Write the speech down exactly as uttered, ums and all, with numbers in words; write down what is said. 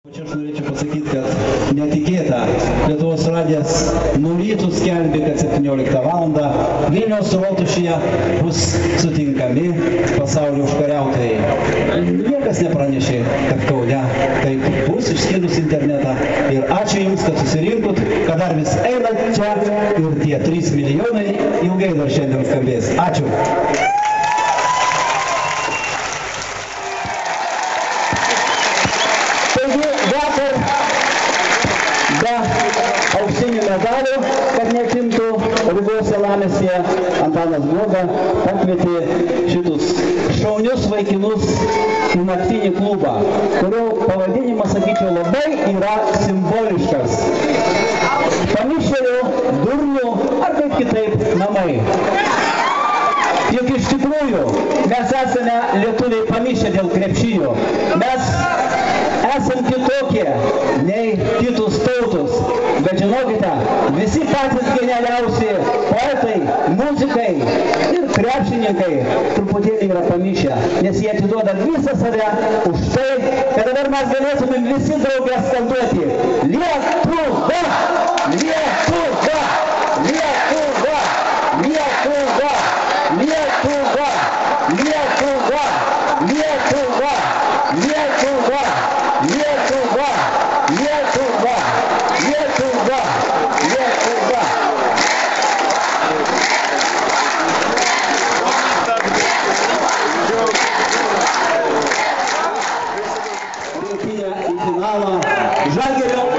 Čia aš norėčiau pasakyti, kad netikėta. Lietuvos radijas nuo rytų skelbė, kad septynioliktą valandą Vilniaus rotušėje bus sutinkami pasaulio užkariautojai. Niekas nepranešė, kad Kaune taip bus, išskyrus internetą. Ir ačiū Jums, kad susirinkot, kad dar vis einat čia ir tie trys milijonai ilgai dar šiandien skambės. Ačiū. Auksinių medalių, kad neatimtų Rygos senamiestyje, Antanas Guoga pakvietė šitus šaunius vaikinus į naktinį klubą, kurio pavadinimas, sakyčiau, labai yra simboliškas. Pamišėlių, durnių ar kaip kitaip namai. Juk iš tikrųjų mes esame lietuviai pamišę dėl krepšinio. Mes esam kitokie nei kitus tautus. Bet žinokite, visi patys genialiausi poetai, muzikai ir krepšininkai truputėlį yra pamišę, nes jie atiduoda visą save už tai, kad dabar mes galėtumėm visi draugę skanduoti Lietuva! Lietuva! Lietuva! Lietuva! Lietuva! Lietuva! Lietuva! Lietuva! Lietuva! Lietuva! Lietuva! Lietuva! Rinktinė į finalą Žalgirio